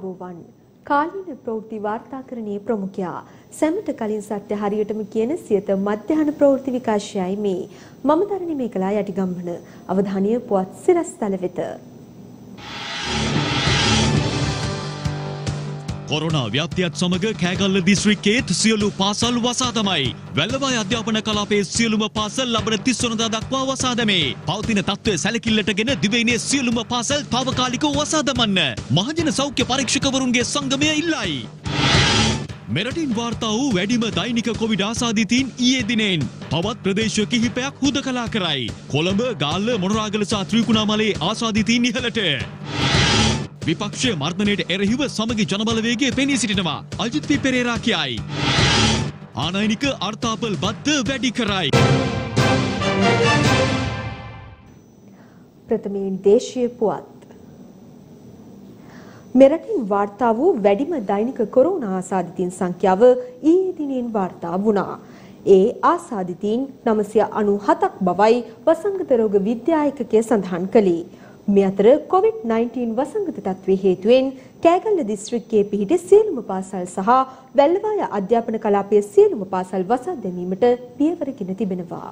ආයුබෝවන් කාලීන ප්‍රවෘත්ති වාර්තාකරණයේ ප්‍රමුඛයා සැමට කලින් සත්‍ය හරියටම කියන සියත මධ්‍යහන ප්‍රවෘත්ති විකාශයයි මේ මම දරණි මේකලා යටිගම්බන අවධානය පුවත් සිරස්තල වෙත කොරෝනා ව්‍යාප්තියත් සමග කෑගල්ල දිස්ත්‍රික්කයේත් සියලු පාසල් වසා තමයි. වැල්ලවාය අධ්‍යාපන කලාපයේ සියලුම පාසල් ලබන 30 වනදා දක්වා වසා දැමේ. පවතින තත්ත්වය සැලකිල්ලටගෙන දිවයිනේ සියලුම පාසල් తాවකාලිකව වසා දමන්න. මහජන සෞඛ්‍ය පරීක්ෂකවරුන්ගේ සංගමය ඉල්ලයි. මෙරටින් වාර්තා වූ වැඩිම දෛනික කොවිඩ් ආසාදිතයින් ඊයේ දිනෙන් තවත් ප්‍රදේශ කිහිපයක් හුදකලා කරයි. කොළඹ, ගාල්ල, මොනරාගල සහ ත්‍රිකුණාමලයේ ආසාදිතයින් ඉහළට. විපක්ෂ මර්ධනයට එරෙහිව සමගි ජනබලවේගය පෙනී සිටිනවා. අජිත් පී පෙරේරා කියයි. ආනයනික අර්ථාපල් බද්ද වැඩි කරයි. ප්‍රථමයෙන් දේශීය පුවත්. මෙරටින් වාර්තා වූ වැඩිම දෛනික කොරෝනා ආසාදිතයින් සංඛ්‍යාව ඊයේ දිනෙන් වාර්තා වුණා. ඒ ආසාදිතයින් 997ක් බවයි වසංගත රෝග විද්‍යායකකය සඳහන් කළේ. මේ අතර COVID-19 වසංගත තත්ත්වයේ හේතුවෙන් කෑගල්ල දිස්ත්‍රික්කයේ පිහිටි සියලුම පාසල් සහ වැල්ලවාය අධ්‍යාපන කලාපයේ සියලුම පාසල් වසා දැමීමට පියවරගෙන තිබෙනවා.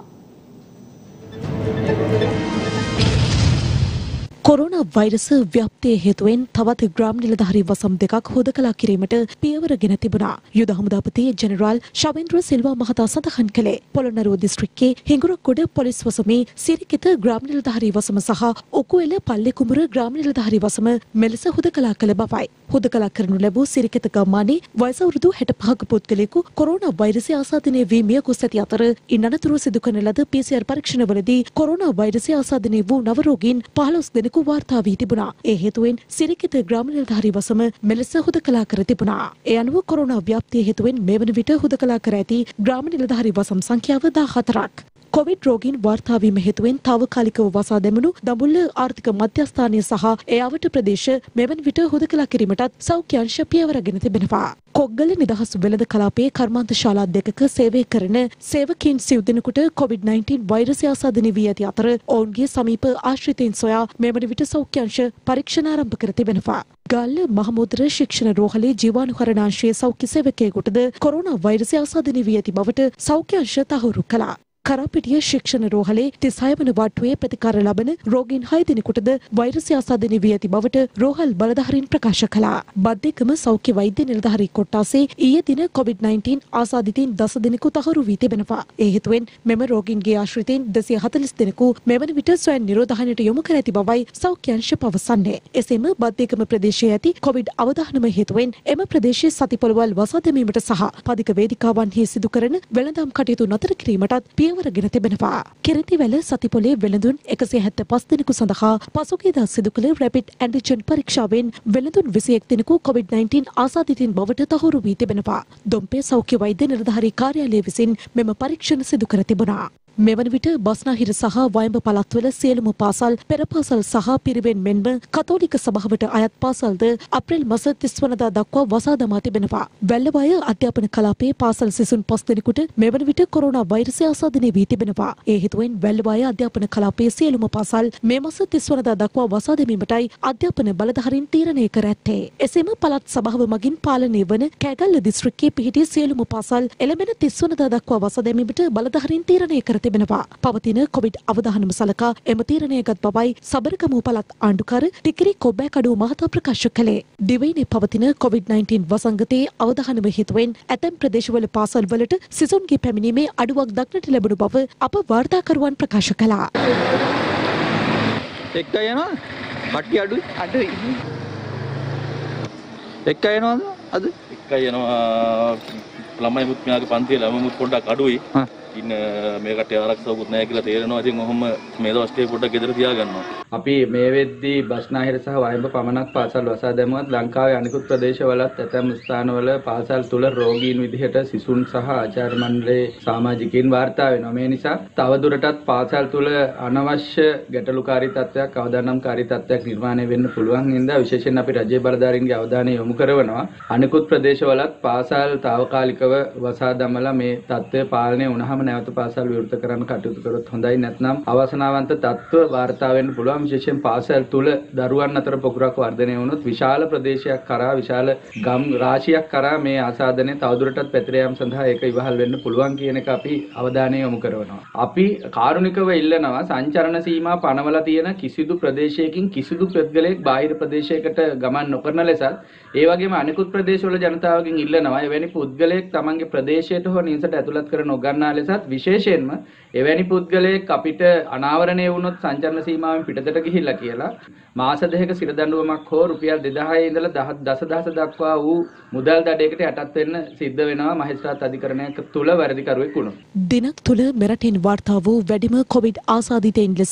කොරෝනා වෛරස ව්‍යාප්තිය හේතුවෙන් තවත් ග්‍රාම නිලධාරී වසම් දෙකක් හොදකලා කිරීමට පියවරගෙන තිබුණා. යුද හමුදාපති ජෙනරාල් ශවෙන්ද්‍ර සිල්වා මහතා සඳහන් කළේ පොළොන්නරුව දිස්ත්‍රික්කයේ හිඟුරක්ගොඩ පොලිස් වසමේ සිරිකිත ග්‍රාම නිලධාරී වසම සහ ඔකුවෙල පල්ලෙකුඹුර ග්‍රාම නිලධාරී වසම මෙලෙස හොදකලා කළ බවයි. හොදකලා කරනු ලැබූ සිරිකිත ගම්මානයේ වයස අවුරුදු 65ක පුද්ගලයෙකු කොරෝනා වෛරසය ආසාදනය වී මිය ගොස් ඇති අතර ඉන් අනතුරුව සිදු කරන ලද PCR පරීක්ෂණවලදී කොරෝනා වෛරසය ආසාදනය වූ නව රෝගීන් 15 දෙනෙකු වාර්තා වී තිබුණා. ඒ හේතුවෙන් සිරිකිත ග්‍රාම නිලධාරී වසම මෙලෙස හුදකලා කර තිබුණා. ඒ අනුව කොරෝනා ව්‍යාප්තිය හේතුවෙන් මේ වන විට හුදකලා කර ඇති ග්‍රාම නිලධාරී වසම් සංඛ්‍යාව 14ක්. කොවිඩ් රෝගීන් වාර්තා වීම හේතුවෙන් తాවකාලිකව වසා දැමුණු දඹුල්ල ආර්ථික මධ්‍යස්ථානය සහ ඒ අවට ප්‍රදේශ මෙවන විට හුදකලා කිරීමටත් සෞඛ්‍ය අංශ පියවරගෙන තිබෙනවා. කොග්ගල නිදහස් වෙළඳ කලාපයේ කර්මාන්ත ශාලා දෙකක සේවය කරන සේවකයන් සිව් දෙනෙකුට COVID-19 වෛරසය ආසාදනය වී ඇති අතර ඔවුන්ගේ සමීප ආශ්‍රිතයින් සොයා මෙවන විට සෞඛ්‍ය අංශ පරීක්ෂණ ආරම්භ කර තිබෙනවා. ගල්ල මහමුද්‍ර ශික්ෂණ රෝහලේ ජීවාණුහරණාංශයේ සෞඛ්‍ය සේවකයෙකුටද කොරෝනා වෛරසය ආසාදනය වී ඇති බවට සෞඛ්‍ය අංශ තහවුරු කළා. කරපිටිය ශික්ෂණ රෝහලේ 36 වන වට්ටුවේ ප්‍රතිකාර ලබන රෝගීන් 6 දෙනෙකුටද වෛරසය ආසාදනය වී ඇති බවට රෝහල් බලධාරීන් ප්‍රකාශ කළා. බද්දේකම සෞඛ්‍ය වෛද්‍ය නිලධාරී කොට්ටාසේ ඊයේ දින COVID-19 ආසාදිතයින් 10 දෙනෙකු තහවුරු වී තිබෙනවා. ඒ හේතුවෙන් මෙම රෝගීන්ගේ ආශ්‍රිතයින් 240 දෙනෙකු මෙවන විට ස්වයං නිරෝධායනයට යොමු කර ඇති බවයි සෞඛ්‍ය අංශ පවසන්නේ. එසේම බද්දේකම ප්‍රදේශයේ ඇති COVID අවදානම හේතුවෙන් එම ප්‍රදේශයේ සතිපොළවල් වසා දැමීමට සහ පදික වේදිකාවන්හි සිදු කරන වෙළඳාම් කටයුතු නතර කිරීමටත් පියවරගෙන තිබෙනවා. කිරිතිවැල සතිපොලේ වෙළඳුන් 175 දෙනෙකු සඳහා පසුගියදා සිදු කළ රැපිඩ් ඇන්ටිජන් පරීක්ෂාවෙන් වෙළඳුන් 21 දෙනෙකු COVID-19 ආසාදිතයින් බවට තහවුරු වී තිබෙනවා. දොම්පේ සෞඛ්‍ය වෛද්‍ය නිලධාරී කාර්යාලය විසින් මෙම පරීක්ෂණ සිදු කර තිබුණා. මෙවන විට බස්නාහිර සහ වයඹ පළාත්වල සියලුම පාසල් පෙර පාසල් සහ පිරිවෙන් මෙන්ම කතෝලික සභාවට අයත් පාසල්ද අප්‍රේල් මාස 30 වනදා දක්වා වසා දමා තිබෙනවා. වැල්ලවාය අධ්‍යාපන කලාපයේ පාසල් සිසුන් 5 දෙනෙකුට මෙවන විට කොරෝනා වෛරසය ආසාදනය වී තිබෙනවා. ඒ හේතුවෙන් වැල්ලවාය අධ්‍යාපන කලාපයේ සියලුම පාසල් මේ මාස 30 වනදා දක්වා වසා දැමීමටයි අධ්‍යාපන බලධාරීන් තීරණය කර ඇත්තේ. එසේම පළාත් සභාව මගින් පාලනය වන කෑගල්ල දිස්ත්‍රික්කයේ පිහිටි සියලුම පාසල් එළඹෙන 30 වනදා දක්වා වසා දැමීමට බලධාරීන් තීරණය කර තිබෙනවා. පවතින කොවිඩ් අවදානම සලකා එම තීරණය ගත් බවයි සබරගමු පළාත් ආණ්ඩුකර ටිකිරි කොබ්බෑකඩුව මහතා ප්‍රකාශ කළේ. දිවයිනේ පවතින COVID-19 වසංගතයේ අවදානම හේතුවෙන් ඇතැම් ප්‍රදේශවල පාසල් වලට සිසුන්ගේ පැමිණීමේ අඩුවක් දක්නට ලැබුණු බව අප වාර්තාකරුවන් ප්‍රකාශ කළා. එක්ක යනවා කට්ටිය අඩුයි එක්ක යනවාද අද එක්ක යනවා ළමයි මුත් මෙයාගේ පන්තියේ ළමයි මුත් පොඩ්ඩක් අඩුයි ඉන්න මේ කටේ ආරක්ෂාවකුත් නැහැ කියලා තේරෙනවා. ඉතින් ඔහොම මේ දවස් ටික පොඩ්ඩක් ගෙදර තියාගන්නවා. අපි මේ වෙද්දී බස්නාහිර සහ වයඹ පමණක් පාසල් වසා දැමුවත් ලංකාවේ අනිකුත් ප්‍රදේශවලත් ඇතැම් ස්ථානවල පාසල් තුල රෝගීන් විදිහට සිසුන් සහ ආචාර්ය මණ්ඩලයේ සමාජිකයින් වාර්තා වෙනවා. මේ නිසා තවදුරටත් පාසල් තුල අනවශ්‍ය ගැටලුකාරී තත්ත්වයක් අවදානම්කාරී තත්ත්වයක් නිර්මාණය වෙන්න පුළුවන් හින්දා විශේෂයෙන් අපි රජයේ බලධාරීන්ගේ අවධානය යොමු කරනවා. අනිකුත් ප්‍රදේශවලත් පාසල් తాවකාලිකව වසා දමලා මේ තත්ත්වය පාලනය වුණාම නැවත පාසල් විවෘත කරන්න කටයුතු කරොත් හොඳයි. නැත්නම් අවසනාවන්ත තත්ත්ව වාර්තා වෙන්න පුළුවන්. විශේෂයෙන් පාසල් තුල දරුවන් අතර පොකුරක් වර්ධනය වුණොත් විශාල ප්‍රදේශයක් කරා විශාල ගම් රාශියක් කරා මේ ආසාදනය තවදුරටත් පැතිර යාම සඳහා ඒක ඉවහල් වෙන්න පුළුවන් කියන එක අපි අවධානය යොමු කරනවා. අපි කාරුණිකව ඉල්ලනවා සංචරණ සීමා පනවලා තියෙන කිසිදු ප්‍රදේශයකින් කිසිදු පුද්ගලයෙක් බාහිර ප්‍රදේශයකට ගමන් නොකරන ලෙසත් ඒ වගේම අනිකුත් ප්‍රදේශවල ජනතාවගෙන් ඉල්ලනවා එවැනි පුද්ගලයෙක් තමන්ගේ ප්‍රදේශයට හෝ නිවසට ඇතුළත් කර නොගන්නා ලෙසත් විශේෂයෙන්ම එවැනි පුද්ගලයෙක් අපිට අනාවරණය වුණොත් සංචරණ සීමාවෙන් පිටතට ගිහිල්ලා කියලා මාස දෙකක සිර දඬුවමක් හෝ රුපියල් 2000 ඉඳලා 10000 දක්වා වූ මුදල් දඩයකට යටත් වෙන්න සිද්ධ වෙනවා මහේස්ත්‍රාත් අධිකරණයක තුල වැරදිකරුවෙක් වුණොත්. දිනක් තුළ මෙරටින් වාර්තා වූ වැඩිම කොවිඩ් ආසාදිතයින් ලෙස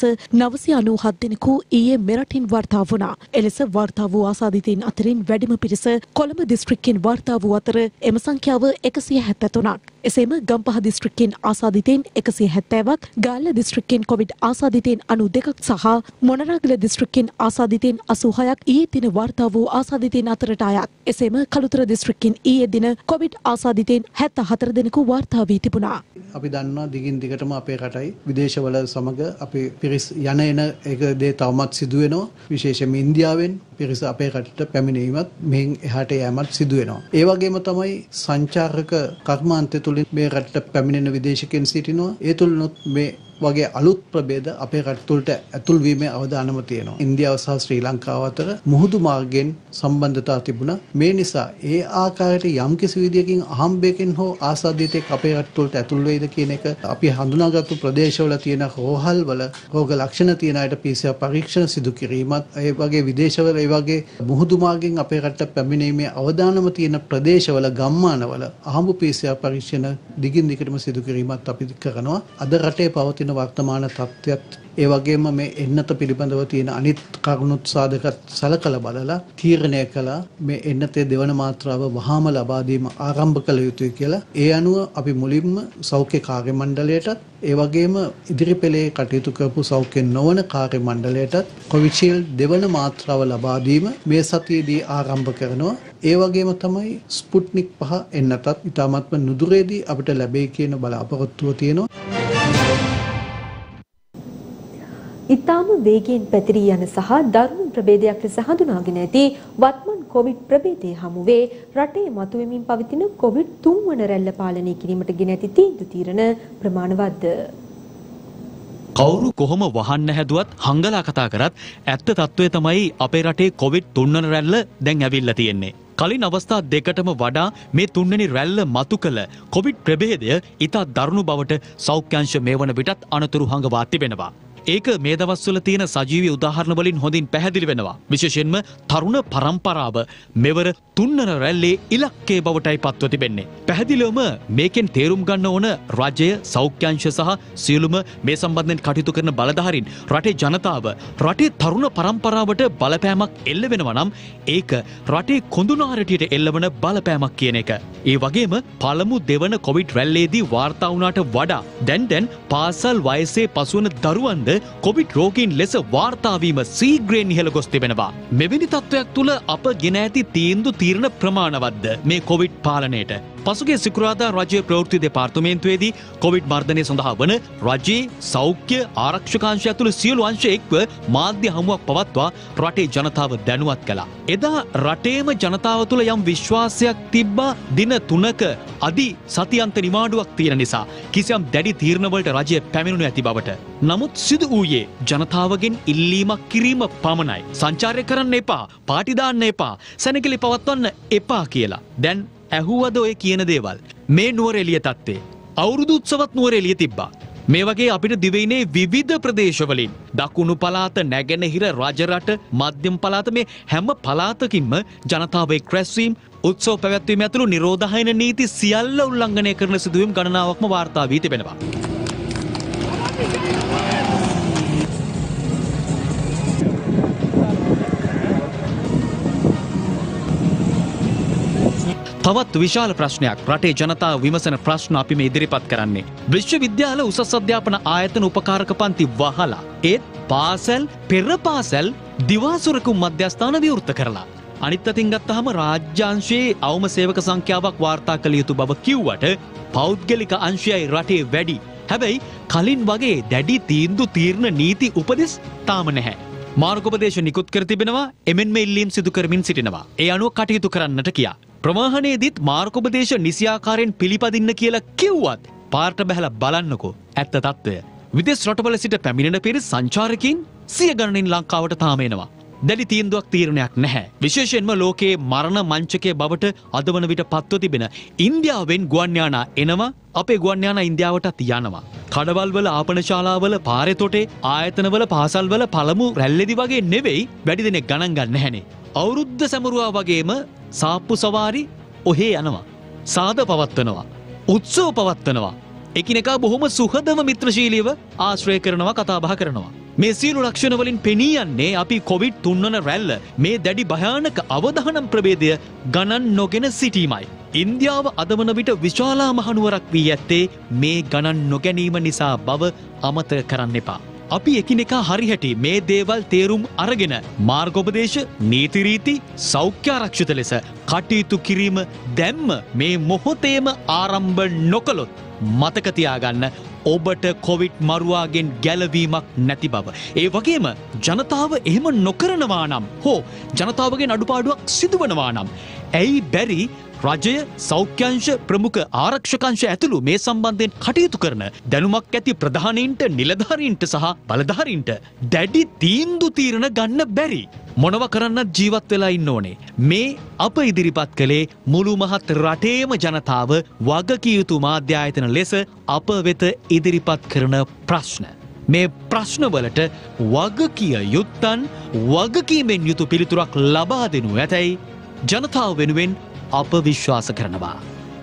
997 දෙනෙකු ඊයේ මෙරටින් වාර්තා වුණා. එලෙස වාර්තා වූ ආසාදිතයින් අතරින් වැඩිම පිරිස කොළඹ දිස්ත්‍රික්කයෙන් වාර්තා වූ අතර එම සංඛ්‍යාව 173ක්. එසේම ගම්පහ දිස්ත්‍රික්කයෙන් ආසාදිතයින් 170ක්, ගාල්ල දිස්ත්‍රික්කයෙන් කොවිඩ් ආසාදිතයින් 92ක් සහ මොනරාගල දිස්ත්‍රික්කයෙන් ආසාදිතයින් 86ක් ඊයේ දින වාර්තා වූ ආසාදිතයින් අතරට අයත්. එසේම කළුතර දිස්ත්‍රික්කයෙන් ඊයේ දින කොවිඩ් ආසාදිතයින් 74 දෙනෙකු වාර්තා වී තිබුණා. අපි දන්නවා දිගින් දිගටම අපේ රටයි විදේශවල සමග අපේ පිරිස් යන එන එක දේ තවමත් සිදු වෙනවා. විශේෂයෙන්ම ඉන්දියාවෙන් පිරිස අපේ රටට පැමිණීමත් මෙන් එහාට යෑමත් සිදු වෙනවා. ඒ වගේම තමයි සංචාරක කර්මාන්තය තුලින් මේ රටට පැමිණෙන විදේශිකයන් සිටිනවා. ඒ තුලිනුත් මේ වගේ අලුත් ප්‍රභේද අපේ රට තුළට ඇතුල් වීමේ අවදානම තියෙනවා. ඉන්දියාව සහ ශ්‍රී ලංකාව අතර මුහුදු මාර්ගයෙන් සම්බන්ධතා තිබුණා. මේ නිසා ඒ ආකාරයට යම්කිසි විදියකින් අහම්බයකින් හෝ ආසාදිතෙක් අපේ රට තුළට ඇතුල් වෙයිද කියන එක අපි හඳුනාගත්තු ප්‍රදේශවල තියෙන රෝහල් වල රෝග ලක්ෂණ තියෙන අයට PCR පරීක්ෂණ සිදු කිරීමත් ඒ වගේ විදේශවල ඒ වගේ මුහුදු මාර්ගයෙන් අපේ රටට පැමිණීමේ අවදානම තියෙන ප්‍රදේශවල ගම්මානවල අහඹු PCR පරීක්ෂණ දිගින් දිගටම සිදු කිරීමත් අපි කරනවා. අද රටේ පවතින වර්තමාන තත්ත්වයක් ඒ වගේම මේ එන්නත පිළිබඳව තියෙන අනිත් කරුණුත් සාධකත් සලකලා බලලා තීරණය කළා මේ එන්නතේ දෙවන මාත්‍රාව වහාම ලබා දීම ආරම්භ කළ යුතුයි කියලා. ඒ අනුව අපි මුලින්ම සෞඛ්‍ය කාර්ය මණ්ඩලයටත් ඒ වගේම ඉදිරි පෙළේ කටයුතු කරපු සෞඛ්‍ය නොවන කාර්ය මණ්ඩලයටත් කොවිෂීල්ඩ් දෙවන මාත්‍රාව ලබා දීම මේ සතියේදී ආරම්භ කරනවා. ඒ වගේම තමයි ස්පුට්නික් 5 එන්නතත් ඉතාමත්ම නුදුරේදී අපිට ලැබෙයි කියන බලාපොරොත්තුව තියෙනවා. ඉතාම වේගයෙන් පැතිරී යන සහ දරුණු ප්‍රභේදයක් ලෙස හඳුනාගෙන ඇති වත්මන් කොවිඩ් ප්‍රභේදයේ හමුවේ රටේ මතුවෙමින් පවතින කොවිඩ් 3 වන රැල්ල පාලනය කිරීමට ගෙන ඇති තීන්දුව తీරන ප්‍රමාණවත්ද? කවුරු කොහොම වහන්න හැදුවත් හංගලා කතා කරත් ඇත්ත තත්ත්වය තමයි අපේ රටේ කොවිඩ් 3 වන රැල්ල දැන් ඇවිල්ලා තියෙන්නේ. කලින් අවස්ථා දෙකටම වඩා මේ 3 වෙනි රැල්ල මතු කළ කොවිඩ් ප්‍රභේදය ඉතා දරුණු බවට සෞඛ්‍යාංශ මේ වන විටත් අනතුරු හංගවා තිබෙනවා. ඒක මේ දවස්වල තියෙන සජීවී උදාහරණ වලින් හොඳින් පැහැදිලි වෙනවා. විශේෂයෙන්ම තරුණ පරම්පරාව මෙවර 3 වන රැල්ලේ ඉලක්කයේ බවටයි පත්ව තිබෙන්නේ. පැහැදිලිවම මේකෙන් තේරුම් ගන්න ඕන රජය, සෞඛ්‍යාංශ සහ සියලුම මේ සම්බන්ධයෙන් කටයුතු කරන බලධාරීන්, රටේ ජනතාව, රටේ තරුණ පරම්පරාවට බලපෑමක් එල්ල වෙනවා නම් ඒක රටේ කොඳුනාරටියට එල්ලවන බලපෑමක් කියන එක. ඒ වගේම පළමු දෙවන කොවිඩ් රැල්ලේදී වාර්තා වුණාට වඩා දැන් පාසල් වයසේ පසුවන දරුවන්ද කොවිඩ් රෝගීන් ලෙස වාර්තා වීම සීග්‍රයෙන් ඉහළ ගොස් තිබෙනවා. මෙවැනි තත්ත්වයක් තුල අප ගෙන ඇති තීන්දුව తీරන ප්‍රමාණවත්ද මේ කොවිඩ් පාලනයට? පසුගිය සිකුරාදා රජයේ ප්‍රවෘත්ති දෙපාර්තමේන්තුවේදී කොවිඩ් මර්ධනය සඳහා වන රජයේ සෞඛ්‍ය ආරක්ෂකාංශය ඇතුළු සියලු අංශ එක්ව මාධ්‍ය හමුවක් පවත්වා රටේ ජනතාව දැනුවත් කළා. එදා රටේම ජනතාව තුළ යම් විශ්වාසයක් තිබ්බා දින 3ක අදි සතියන්ත නිමාඩුවක් තියෙන නිසා කිසියම් දැඩි තීරණවලට රජය පැමිණුණු ඇති බවට. නමුත් සිදු වූයේ ජනතාවගෙන් ඉල්ලීමක් කිරීම පමණයි. සංචාරය කරන්න එපා, පාටි දාන්න එපා, සැනකෙළි පවත්වන්න එපා කියලා. දැන් ඇහුවද ඔය කියන දේවල්? මේ නුවර එළිය තත්ත්වේ අවුරුදු උත්සවත් නුවර එළිය තිබ්බා. මේ වගේ අපිට දිවයිනේ විවිධ ප්‍රදේශවලින් දකුණු පළාත, නැගෙනහිර, රජරට, මධ්‍යම පළාත මේ හැම පළාතකින්ම ජනතාව එක් රැස්වීම, උත්සව පැවැත්වීම ඇතුළු නිරෝධායන නීති සියල්ල උල්ලංඝනය කරන සිදුවීම් ගණනාවක්ම වාර්තා වී තිබෙනවා. තවත් විශාල ප්‍රශ්නයක් රටේ ජනතාව විමසන ප්‍රශ්න අපි මේ ඉදිරිපත් කරන්නේ. විශ්වවිද්‍යාල උසස් අධ්‍යාපන ආයතන උපකාරක පන්ති වහලා ඒත් පාසල් පෙර පාසල් දිවාසුරකුම් මධ්‍යස්ථාන විවෘත කරලා. අනිත් අතින් ගත්තාම රාජ්‍යාංශයේ අවම සේවක සංඛ්‍යාවක් වාර්තා කළ යුතු බව කිව්වට පෞද්ගලික අංශයයි රටේ වැඩි. හැබැයි කලින් වගේ දැඩි තීන්දුව තීරණ නීති උපදෙස් තාම නැහැ. මාර්ගෝපදේශ නිකුත් කර තිබෙනවා, එමෙන්ම ඉල්ලීම් සිදු කරමින් සිටිනවා. ඒ අනුව කටයුතු කරන්නට කියා. ප්‍රවාහනයේදීත් මාර්ගෝපදේශ නිසියාකාරයෙන් පිළිපදින්න කියලා කිව්වත් පාරට බහලා බලන්නකෝ ඇත්ත తত্ত্বය. විදේශ රටවල සිට පැමිණෙන පිරිස් සංචාරකයන් සිය ගණනින් ලංකාවට තාම එනවා. දැඩි තීන්දුවක් තීරණයක් නැහැ. විශේෂයෙන්ම ලෝකයේ මරණ මංචකයේ බවට අද වන විට පත්ව තිබෙන ඉන්දියාවෙන් ගුවන් යානා එනවා, අපේ ගුවන් යානා ඉන්දියාවටත් යනවා. කඩවල්වල ආපනශාලාවල පාරේ තොටේ ආයතනවල පාසල්වල පළමු රැල්ලේදී වගේ නෙවෙයි වැඩි දෙනෙක් ගණන් ගන්න නැහැනේ. අවුරුද්ද සැමරුවා වගේම සාප්පු සවාරි ඔහේ යනවා. සාද පවත්වනවා. උත්සව පවත්වනවා. එකිනෙකා බොහොම සුහදව මිත්‍රශීලීව ආශ්‍රය කරනවා, කතා බහ කරනවා. මේ සියලු ලක්ෂණ වලින් පෙනී යන්නේ අපි කොවිඩ් 3 වන රැල්ල මේ දැඩි භයානක අවදානම් ප්‍රභේදය ගණන් නොගෙන සිටීමයි. ඉන්දියාව අද වන විට විශාලා මහනුවරක් වී ඇත්තේ මේ ගණන් නොගැනීම නිසා බව අමතක කරන්න එපා. අපි එකිනෙකා හරිහැටි මේ දේවල් තේරුම් අරගෙන මාර්ගෝපදේශ, නීති රීති, සෞඛ්‍ය ආරක්ෂිත ලෙස කටයුතු කිරීම දැම්ම මේ මොහොතේම ආරම්භ නොකළොත් මතක තියාගන්න ඔබට කොවිඩ් මරුවාගෙන් ගැලවීමක් නැති බව. ඒ වගේම ජනතාව එහෙම නොකරනවා නම් හෝ ජනතාවගෙන් අඩුපාඩුවක් සිදුවනවා නම් ඇයි බැරි රජය, සෞඛ්‍යංශ, ප්‍රමුඛ ආරක්ෂකංශ ඇතුළු මේ සම්බන්ධයෙන් කටයුතු කරන දැනුමක් ඇති ප්‍රධානීන්ට, නිලධාරීන්ට සහ බලධාරීන්ට දැඩි තීන්දුව తీරන ගන්න බැරි? මොනව කරන්නත් ජීවත් වෙලා ඉන්න ඕනේ. මේ අප ඉදිරිපත් කළේ මුළු මහත් රටේම ජනතාව වගකිය යුතු මාධ්‍ය ආයතන ලෙස අප වෙත ඉදිරිපත් කරන ප්‍රශ්න. මේ ප්‍රශ්නවලට වගකිය යුත්තන් වගකීමෙන් යුතු පිළිතුරක් ලබා දෙනු ඇතැයි ජනතාව වෙනුවෙන් අප විශ්වාස කරනවා.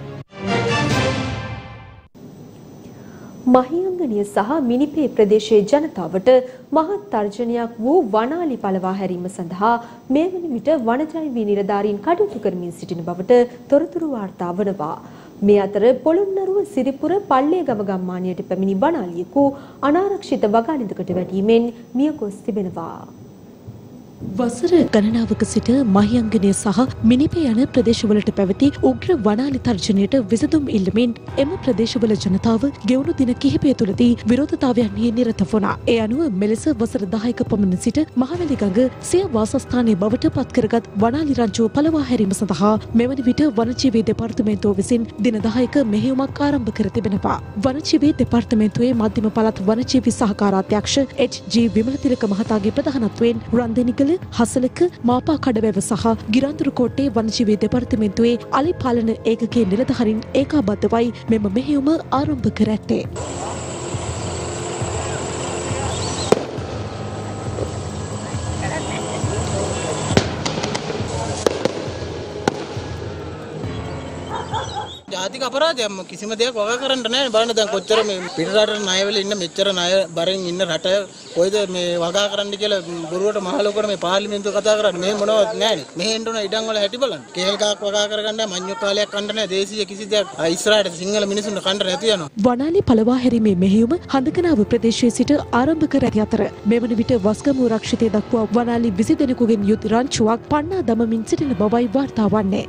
මහියංගනිය සහ මිනිපේ ප්‍රදේශයේ ජනතාවට මහත් තර්ජනයක් වූ වනාලි පළවා හැරීම සඳහා මේ වන විට වනජෛවී නිලධාරීන් කටයුතු කරමින් සිටින බවට තොරතුරු වාර්තා වනවා. මේ අතර පොළොන්නරුව සිරිපුර පල්ලේගම ගම්මානයට පැමිණි වනාලියෙකු අනාරක්ෂිත වගාලිඳකට වැටීමෙන් මිය ගොස් තිබෙනවා. වසර ගණනාවක සිට මහියංගනය සහ මිනිපේ යන ප්‍රදේශවලට පැවති උග්‍ර වනාලි තර්ජනයට විසඳුම් ඉල්ලමින් එම ප්‍රදේශවල ජනතාව ගෙවුණු දින කිහිපය තුළදී විරෝධතාවයන්හි නිරත වුණා. ඒ අනුව මෙලෙස වසර 10ක පමණ සිට මහවැලිගඟ සිය වාසස්ථානයේ බවට පත්කරගත් වනාලි රංචුව පළවා හැරීම සඳහා මෙවැනි විට වනජීවී දෙපාර්තමේන්තුව විසින් දින 10ක මෙහෙයුමක් ආරම්භ කර තිබෙනවා. වනජීවී දෙපාර්තමේන්තුවේ මධ්‍යම පළාත් වනජීවී සහකාරාධ්‍යක්ෂ එච්.ජී. විමලතිලක මහතාගේ ප්‍රධානත්වයෙන් රන්දෙනිකල, හසලක, මාපා කඩවැව සහ ගිරාඳුරු කෝට්ටේ වනජීවී දෙපාර්තමේන්තුවේ අලි පාලන ඒකකයේ නිලධාරීන් ඒකාබද්ධවයි මෙම මෙහෙයුම ආරම්භ කර ඇත්තේ. ජාතික අපරාධයක් කිසිම දෙයක් වගා කරන්න නැහැ. බලන්න දැන් කොච්චර මේ පිටරට ණයවල ඉන්න මෙච්චර ණය බරෙන් ඉන්න රට කොයිද මේ වගා කරන්න කියලා බොරුවට මහලොකුවට මේ පාර්ලිමේන්තුව කතා කරන්නේ. මේ මොනවත් නැහැනේ. මෙහෙ එන්න උන ඉඩම් වල හැටි බලන්න. කේල් ගහක් වගා කරගන්න මඤ්ඤොක් කාලයක් කන්න නැහැ. දේශීය කිසි දෙයක් ඉස්රායලට සිංහල මිනිසුන්ට කන්න නැති යනවා. වනාලි පළවා හැරීමේ මෙහෙයුම හඳකනාව ප්‍රදේශයේ සිට ආරම්භ කර ඇති අතර මෙවන විට වස්ගමුව රක්ෂිතය දක්වා වනාලි 20 දෙනෙකුගෙන් යුත් රංචුවක් පන්නා දමමින් සිටින බවයි වාර්තා වන්නේ.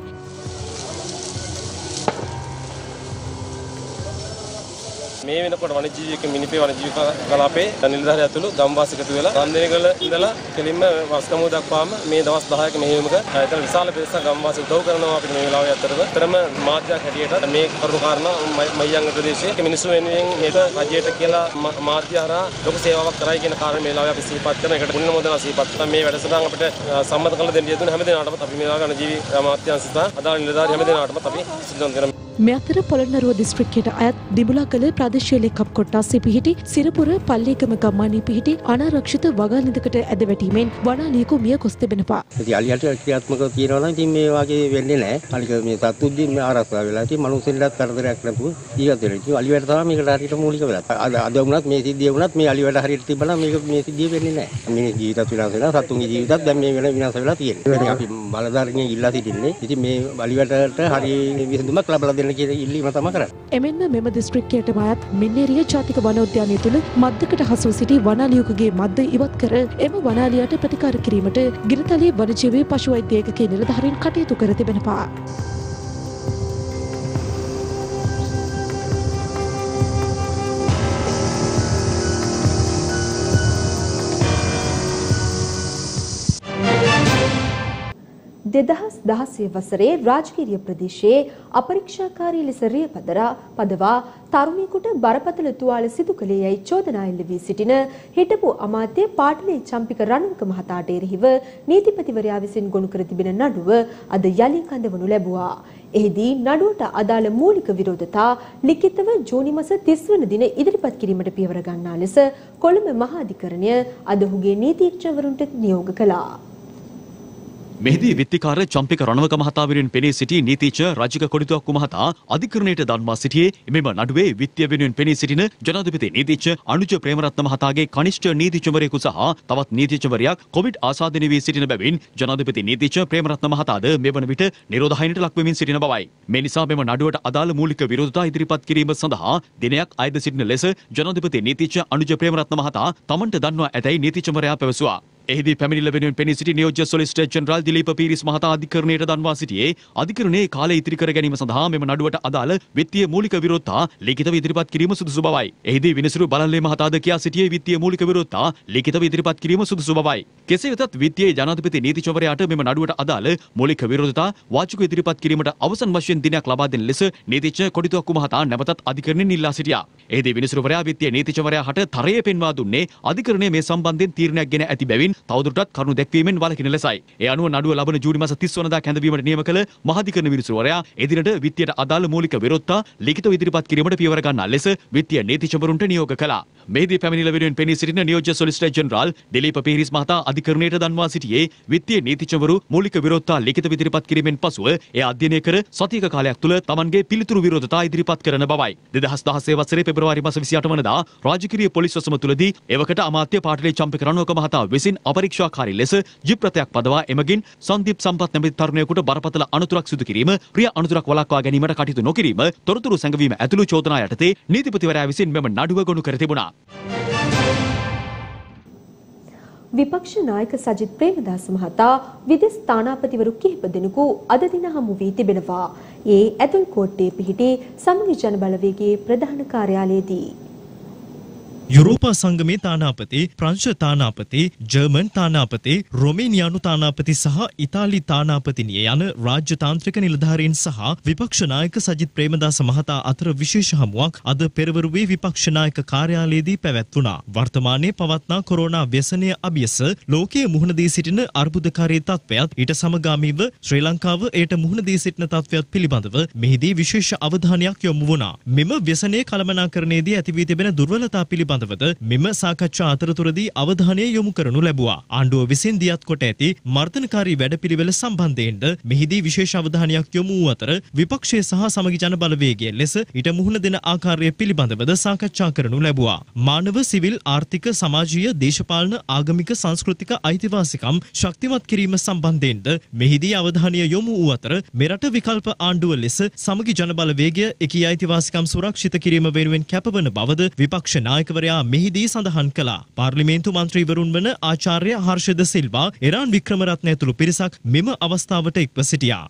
මේ වෙනකොට වනජීවී මිනිපේ වනජීවී කලාපේ නිලධාරිය ඇතුළු ගම්වාසික එකතු වෙලා රන්දේනගල ඉඳලා කෙලින්ම වස්ගමුව දක්වාම මේ දවස් 10ක මෙහෙයුමක එතන විශාල පිරිසක් ගම්වාසී උදව් කරනවා අපිට මේ වෙලාවේ අතරම මාධ්‍යයක් හැටියට මේ කරුණු කාරණා මහියංග ප්‍රදේශයේ මිනිස්සු වෙනුවෙන් මේක රජයට කියලා මාධ්‍ය හරහා ලොකු සේවාවක් කරයි කියන කාරණේ මේ වෙලාවේ අපි සිහිපත් කරන එකට පුණ්‍ය මොදනා සිහිපත් කරන මේ වැඩසටහන අපිට සම්මත කරලා දෙන්න යෙදුන හැම දිනකටම අපි මේ වෙලාවේ වනජීවී අමාත්‍යාංශ සහ අදාළ නිලධාරී හැම දිනකටම අපි සිද්ධාන්ත කරමු. මේ අතර පොළොන්නරුව දිස්ත්‍රික්කයට අයත් දිඹුලාකල ප්‍රාදේශීය ලේකම් කොට්ටාසේ පිහිටි සිරපුර පල්ලේගම ගම්මානයේ පිහිටි අනාරක්ෂිත වගාලිඳකට ඇද වැටීමෙන් වනාලියෙකු මිය ගොස් තිබෙනවා. ඉතින් අලියට ක්‍රියාත්මක තියනවා නම් ඉතින් මේ වගේ වෙන්නේ නැහැ. අලික මේ සතුද්දීන් මේ ආරක්ෂා වෙලා ඉතින් මනුස්සෙල්ලත් කරදරයක් නැතුව ජීවත් වෙනවා. ඉතින් අලියට තමයි මේකට හරියට මූලික වෙලා. අද වුණත් මේ සිද්ධිය වුණත් මේ අලියට හරියට තිබ්බනම් මේක මේ සිද්ධිය වෙන්නේ නැහැ. මේ ජීවිතත් විනාශ වෙනවා. සතුන්ගේ ජීවිතත් දැන් මේ වෙන විනාශ වෙලා තියෙනවා. ඉතින් අපි බලධාරීන් ඉල්ලා සිටින්නේ. ඉතින් මේ අලියටට හරිය විසඳුමක් ලබා දෙන්න කියලා ඉල්ලීම තමයි කරන්නේ. එමෙන්ම මෙම දිස්ත්‍රික්කයටම අයත් මින්නේරිය ජාතික වනෝද්‍යානය තුළ මද්දකට හසු සිටි වනාලියෙකුගේ මද්ද ඉවත් කර එම වනාලියට ප්‍රතිකාර කිරීමට ගිරිතලයේ වනජීවී පශු වෛද්‍ය ඒකකයේ නිලධාරීන් කටයුතු කර තිබෙනවා. 2016 වසරේ රාජගිරිය ප්‍රදේශයේ අපරීක්ෂාකාරී ලෙස රිය පදවා තරුණියෙකුට බරපතල තුවාල සිදු කළේ යයි චෝදනා එල්ල වී සිටින හිටපු අමාත්‍ය පාටලේ චම්පික රණවක මහතාට එරෙහිව නීතිපතිවරයා විසින් ගොනු කර තිබෙන නඩුව අද යලි කඳවනු ලැබුවා. එහිදී නඩුවට අදාළ මූලික විරෝධතා ලිඛිතව ජූනි මාස 30 වන දින ඉදිරිපත් කිරීමට පියවර ගන්නා ලෙස කොළඹ මහා අධිකරණය අද ඔහුගේ නීතිඥවරුන්ට නියෝග කළා. මෙහිදී විත්තිකාර චම්පික රණවක මහතා වෙනුවෙන් පෙනී සිටි නීතිඥ රජික කොඩිතුවක්කු මහතා අධිකරණයට දන්වා සිටියේ මෙම නඩුවේ විත්තිය වෙනුවෙන් පෙනී සිටින ජනාධිපති නීතිඥ අනුජ ප්‍රේමරත්න මහතාගේ කනිෂ්ඨ නීතිඥවරයෙකු සහ තවත් නීතිඥවරයෙක් කොවිඩ් ආසාදනය වී සිටින බැවින් ජනාධිපති නීතිඥ ප්‍රේමරත්න මහතාද මෙවන විට නිරෝධායනයට ලක් වෙමින් සිටින බවයි. මේ නිසා මෙම නඩුවට අදාළ මූලික විරෝධතා ඉදිරිපත් කිරීම සඳහා දිනයක් අයද සිටින ලෙස ජනාධිපති නීතිඥ අනුජ ප්‍රේමරත්න මහතා තමන්ට දන්වා ඇතැයි නීතිඥවරයා පැවසුවා. එහිදී පැමිණිල්ල වෙනුවෙන් පෙනී සිටි නියෝජ්‍ය සොලිසිටර් ජෙනරාල් දිලීප පීරිස් මහතා අධිකරණයට දන්වා සිටියේ අධිකරණයේ කාලය ඉතිරි කර ගැනීම සඳහා මෙම නඩුවට අදාළ විත්තිය මූලික විරෝධතා ලිඛිතව ඉදිරිපත් කිරීම සුදුසු බවයි. එහිදී විනිසුරු බලල්ලේ මහතාද කියා සිටියේ විත්තිය මූලික විරෝධතා ලිඛිතව ඉදිරිපත් කිරීම සුදුසු බවයි. කෙසේ වෙතත් විත්තියේ ජනාධිපති නීතිඥවරයාට මෙම නඩුවට අදාළ මූලික විරෝධතා වාචිකව ඉදිරිපත් කිරීමට අවසන් වශයෙන් දිනයක් ලබා දෙන ලෙස නීතිඥ කොඩිතුවක්කු මහතා නැවතත් අධිකරණයෙන් ඉල්ලා සිටියා. එහිදී විනිසුරුවරයා විත්තිය නීතිඥවරයා හට තරයේ පෙන්වා දුන්නේ අධිකරණය මේ සම්බන්ධයෙන් තීරණයක් ගෙන ඇති බැවින් තවදුරටත් කරුණු දැක්වීමෙන් වළකින ලෙසයි. ඒ අනුව නඩුව ලබන ජූනි මාස 30 වනදා කැඳවීමට නියම කළ මහාධිකරණ විනිසුරුවරයා එදිනට විත්තියට අදාළ මූලික විරෝධතා ලිඛිතව ඉදිරිපත් කිරීමට පියවර ගන්නා ලෙස විත්තිය නීතිඥවරුන්ට නියෝග කළා. මෙහිදී පැමිණිල්ල වෙනුවෙන් පෙනී සිටින නියෝජ්‍ය සොලිසිටර් ජෙනරාල් දිලීප පීරිස් මහතා අධිකරණයට දන්වා සිටියේ විත්තිය නීතිඥවරු මූලික විරෝධතා ලිඛිතව ඉදිරිපත් කිරීමෙන් පසුව එය අධ්‍යයනය කර සතියක කාලයක් තුළ තමන්ගේ පිළිතුරු විරෝධතා ඉදිරිපත් කරන බවයි. 2016 වසරේ පෙබරවාරි මාස 28 වනදා රාජකීය පොලිස් වසම තුලදී එවකට අමාත්‍ය පාටලේ චම්පික රණවක මහතා විසින් අපරීක්ෂාකාරී ලෙස ජිප් රථයක් පදවා එමගින් සංදීප් සම්පත් නැමැති තරුණයෙකුට බරපතල අනතුරක් සිදු කිරීම, ප්‍රිය අනතුරක් වළක්වා ගැනීමට කටයුතු නොකිරීම, තොරතුරු සැඟවීම ඇතුළු චෝදනා යටතේ නීතිපතිවරයා විසින් මෙම නඩුව ගොනු කර තිබුණා. විපක්ෂ නායක සජිත් ප්‍රේමදාස මහතා විදේශ තානාපතිවරු කිහිප දෙනෙකු අද දින හමු වී තිබෙනවා. ඒ ඇතුල් කෝට්ටේ පිහිටි සමගි ජන බලවේගයේ ප්‍රධාන කාර්යාලයේදී යුරෝපා සංගමේ තානාපති, ප්‍රංශ තානාපති, ජර්මන් තානාපති, රොමේනියානු තානාපති සහ ඉතාලි තානාපතිනිය යන රාජ්‍ය තාන්ත්‍රික නිලධාරීන් සහ විපක්ෂ නායක සජිත් ප්‍රේමදාස මහතා අතර විශේෂ හමුවක් අද පෙරවරුවේ විපක්ෂ නායක කාර්යාලයේදී පැවැත්වුණා. වර්තමානයේ පවත්නා කොරෝනා ව්‍යසනය අභියස ලෝකයේ මුහුණ දී සිටින අර්බුදකාරී තත්ත්වයත් ඊට සමගාමීව ශ්‍රී ලංකාව එයට මුහුණ දී සිටින තත්ත්වයත් පිළිබඳව මෙහිදී විශේෂ අවධානයක් යොමු වුණා. මෙම ව්‍යසනයේ කළමනාකරණයේදී ඇති වී තිබෙන දුර්වලතා පිළිබඳව මෙම සාකච්ඡා අතරතුරදී අවධානය යොමු කරනු ලැබුවා. ආණ්ඩුව විසින් දියත් කොට ඇති මර්දනකාරී වැඩපිළිවෙල සම්බන්ධයෙන්ද මෙහිදී විශේෂ අවධානයක් යොමු වූ අතර විපක්ෂයේ සහ සමගි ජන බලවේගයේ ලෙස ඊට මුහුණ දෙන ආකාරය පිළිබඳවද සාකච්ඡා කරනු ලැබුවා. මානව සිවිල් ආර්ථික සමාජීය දේශපාලන ආගමික සංස්කෘතික අයිතිවාසිකම් ශක්තිමත් කිරීම සම්බන්ධයෙන්ද මෙහිදී අවධානය යොමු වූ අතර මෙරට විකල්ප ආණ්ඩුව ලෙස සමගි ජන බලවේගය එකී අයිතිවාසිකම් සුරක්ෂිත කිරීම වෙනුවෙන් කැපවන බවද විපක්ෂ නායකවරයා මෙහිදී සඳහන් කළා. පාර්ලිමේන්තු මන්ත්‍රීවරුන් වන ආචාර්ය හර්ෂද සිල්වා, එරාන් වික්‍රමරත්න ඇතුළු පිරිසක් මෙම අවස්ථාවට එක්ව සිටියා.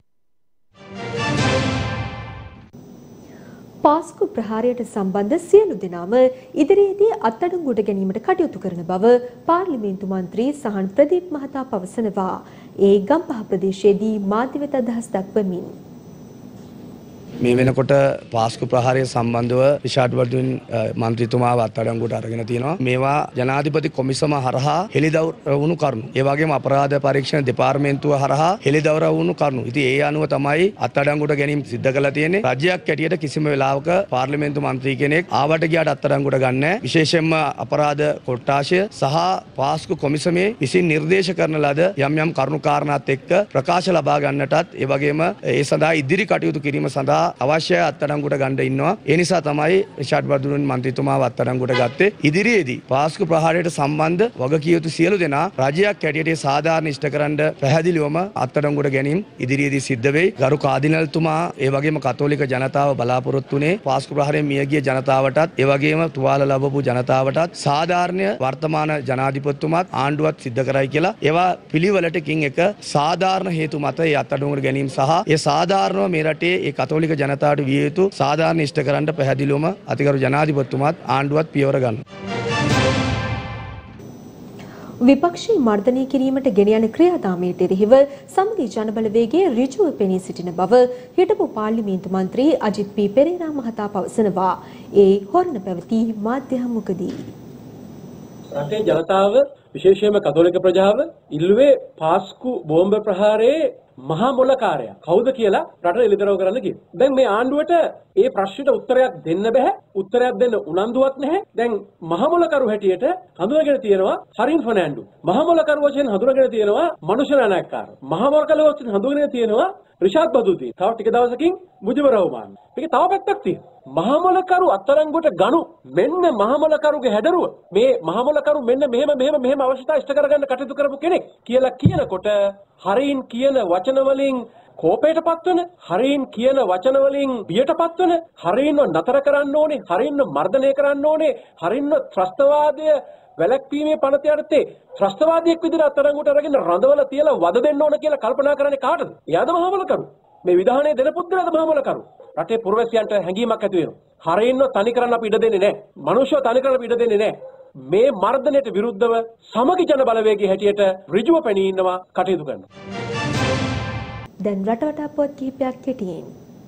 පාස්කු ප්‍රහාරයට සම්බන්ධ සියලු දෙනාම ඉදිරියේදී අත්අඩංගුවට ගැනීමට කටයුතු කරන බව පාර්ලිමේන්තු මන්ත්‍රී සහන් ප්‍රදීප් මහතා පවසනවා. ඒ ගම්පහ ප්‍රදේශයේදී මාධ්‍ය වෙත අදහස් දක්වමින් මේ වෙනකොට පාස්කු ප්‍රහාරය සම්බන්ධව රිෂාඩ් වර්ධන මන්ත්‍රීතුමාව අත්අඩංගුවට අරගෙන තියෙනවා. මේවා ජනාධිපති කොමිසම හරහා හෙළිදරව් වුණු කරුණු. ඒ වගේම අපරාධ පරීක්ෂණ දෙපාර්තමේන්තුව හරහා හෙළිදරව් වුණු කරුණු. ඉතින් ඒ අනුව තමයි අත්අඩංගුවට ගැනීම සිද්ධ කරලා තියෙන්නේ. රජයක් ඇටියට කිසිම වෙලාවක පාර්ලිමේන්තු මන්ත්‍රී කෙනෙක් ආවට ගියාට අත්අඩංගුවට ගන්න නැහැ. විශේෂයෙන්ම අපරාධ කොට්ටාශය සහ පාස්කු කොමිසමේ විසින් නිර්දේශ කරන ලද යම් යම් කරුණු කාරණාත් එක්ක ප්‍රකාශ ලබා ගන්නටත් ඒ වගේම ඒ සඳහා ඉදිරි කටයුතු කිරීම සඳහා අවශ්‍ය අත්අඩංගුවට ගන්න ඉන්නවා. ඒ නිසා තමයි රිෂාඩ් වර්ධන මන්ත්‍රීතුමාව අත්අඩංගුවට ගත්තේ. ඉදිරියේදී පාස්කු ප්‍රහාරයට සම්බන්ධ වගකිය යුතු සියලු දෙනා රජයක් ඇටියට සාධාරණ ඉෂ්ටකරන පැහැදිලිවම අත්අඩංගුවට ගැනීම ඉදිරියේදී සිද්ධ වෙයි. ගරු කාදිනල්තුමා ඒ වගේම කතෝලික ජනතාව බලාපොරොත්තු වුණේ පාස්කු ප්‍රහාරයෙන් මියගිය ජනතාවටත් ඒ වගේම තුවාල ලැබපු ජනතාවටත් සාධාරණ වර්තමාන ජනාධිපතිතුමාත් ආණ්ඩුවත් සිද්ධ කරයි කියලා. ඒවා පිළිවෙලටකින් එක සාධාරණ හේතු මත ඒ අත්අඩංගුවට ගැනීම සහ ඒ සාධාරණව මේ රටේ ඒ කතෝලික ජනතාවට විය යුතු සාධාරණ ඉෂ්ට කරන්න පැහැදිලිවම අතිගරු ජනාධිපතිතුමාත් ආණ්ඩුවත් පියවර ගන්නවා. විපක්ෂී මර්ධනය කිරීමට ගෙන යන ක්‍රියාදාමයට එරෙහිව සමගි ජනබලවේගයේ ඍජුව පෙනී සිටින බව හිටපු පාර්ලිමේන්තු මන්ත්‍රී අජිත් පී පෙරේරා මහතා පවසනවා. ඒ හොරණ පැවති මාධ්‍ය හමුවකදී රටේ ජනතාව විශේෂයෙන්ම කතෝලික ප්‍රජාව ඉල්ලුවේ පාස්කු බෝම්බ ප්‍රහාරයේ මහා මොලකාරයා කවුද කියලා රට එළිදරව් කරන්න කියලා. දැන් මේ ආණ්ඩුවට ඒ ප්‍රශ්නෙට උත්තරයක් දෙන්න බෑ. උත්තරයක් දෙන්න උනන්දුවක් නැහැ. දැන් මහා මොලකරු හැටියට හඳුනගෙන තියෙනවා හරින් ෆර්නෑන්ඩෝ. මහා මොලකරු වශයෙන් හඳුනගෙන තියෙනවා මනුෂ්‍ය නායකකාර. මහා මොලකරු වශයෙන් හඳුනගෙන තියෙනවා රිෂාඩ් බදුදීන්. තව ටික දවසකින් මුජිබුර් රහ්මාන්. මේක තව පැත්තක් තියෙනවා. මහා මොලකරු අත්අඩංගුවට ගනු මෙන්න මහා මොලකරුගේ හැඩරුව මේ මහා මොලකරු මෙන්න මෙහෙම අවශ්‍යතා ඉෂ්ට කරගන්න කටයුතු කරපු කෙනෙක් කියලා කියනකොට හරින් කියන වචන වලින් කෝපයටපත් වෙන හරින් කියන වචන වලින් බියටපත් වෙන හරින්ව නතර කරන්න ඕනේ හරින්ව මර්ධනය කරන්න ඕනේ හරින්ව ත්‍රස්තවාදය වැළැක්වීමේ පනත යටතේ ත්‍රස්තවාදියෙක් විදිහට අත්අඩංගුවට අරගෙන රඳවලා තියලා වද දෙන්න ඕන කියලා කල්පනා කරන්නේ කාටද? එයාද මහා මොලකරු. මේ විධානය දෙන පුද්ගලයාද මහා මොලකරු. රටේ පුරවැසියන්ට හැඟීමක් ඇති වෙනවා. හරින්ව තනි කරන්න අපි ඉඩ දෙන්නේ නැහැ. මනුෂ්‍යව තනි කරන්න අපි ඉඩ දෙන්නේ නැහැ. මේ මර්ධනයට විරුද්ධව සමගි ජන බලවේගයේ හැටියට ඍජුව පෙනී ඉන්නවා කටයුතු කරනවා. දැන් රටවටා පොත් කිහිපයක් කෙටියෙන්.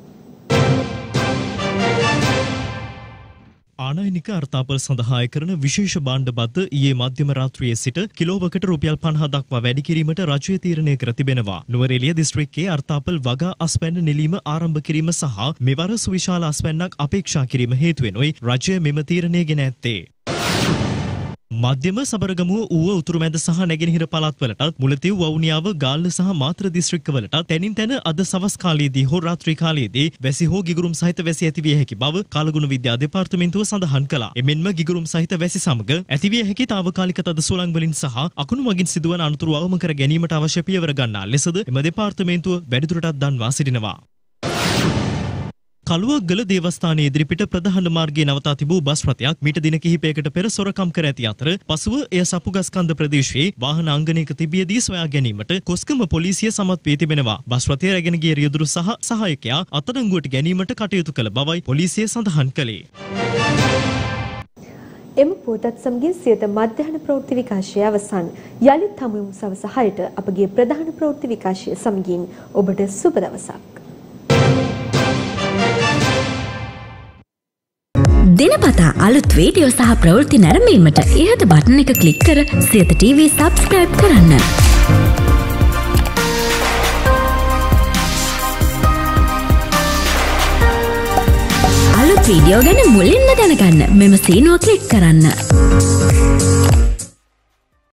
ආනයනික අර්ථාපල් සඳහා කරන විශේෂ භාණ්ඩ බද්ද ඊයේ මධ්‍යම රාත්‍රියේ සිට කිලෝවකට රුපියල් 50 දක්වා වැඩි කිරීමට රජය තීරණය කර තිබෙනවා. නුවරඑළිය දිස්ත්‍රික්කයේ අර්ථාපල් වගා අස්වැන්න නෙලීම ආරම්භ කිරීම සහ මෙවර සුවිශාල අස්වැන්නක් අපේක්ෂා කිරීම හේතුවෙනුයි රජය මෙම තීරණය ගෙන ඇත්තේ. මධ්‍යම සබරගමුව ඌව උතුරුමැද සහ නැගෙනහිර පළාත්වලටත් මුලතිව් වවුනියාව ගාල්ල සහ මාතර දිස්ත්‍රික්කවලටත් තැනින් තැන අද සවස් කාලයේදී හෝ රාත්‍රී කාලයේදී වැසි හෝ ගිගුරුම් සහිත වැසි ඇතිවිය හැකි බව කාලගුණ විද්‍යා දෙපාර්තමේන්තුව සඳහන් කළා. එමෙන්ම ගිගුරුම් සහිත වැසි සමග ඇතිවිය හැකි తాවකාලික තද සුළං වලින් සහ අකුණු මගින් සිදුවන අනතුරු අවම කර ගැනීමට අවශ්‍ය පියවර ගන්නා ලෙසද එම දෙපාර්තමේන්තුව වැඩිදුරටත් දන්වා සිටිනවා. කළුවක්ගල දේවස්ථානයේ ඉදිරිපිට ප්‍රධාන මාර්ගයේ නවතා තිබූ බස් රථයක් මීට දින කිහිපයකට පෙර සොරකම් කර ඇති අතර පසුව එය සපුගස්කන්ද ප්‍රදේශයේ වාහන අංගනයක තිබියදී සොයා ගැනීමට කොස්ගම පොලිසිය සමත් වී තිබෙනවා. බස් රථය රැගෙන ගිය රියදුරු සහ සහායකයා අත්අඩංගුවට ගැනීමට කටයුතු කළ බවයි පොලිසිය සඳහන් කළේ. එම පොතත් සමගින් සියත මධ්‍යහන ප්‍රවෘත්ති විකාශය අවසන්. යලිත් හමුවෙමු සවස 6ට අපගේ ප්‍රධාන ප්‍රවෘත්ති විකාශය සමගින් ඔබට සුබ දවසක්. දිනපතා අලුත් වීඩියෝ සහ ප්‍රවෘත්ති නැරඹීමට ඉහත බටන් එක ක්ලික් කර සියත TV සබ්ස්ක්‍රයිබ් කරන්න. අලුත් වීඩියෝ ගැන මුලින්ම දැනගන්න මෙම සීනුව ක්ලික් කරන්න.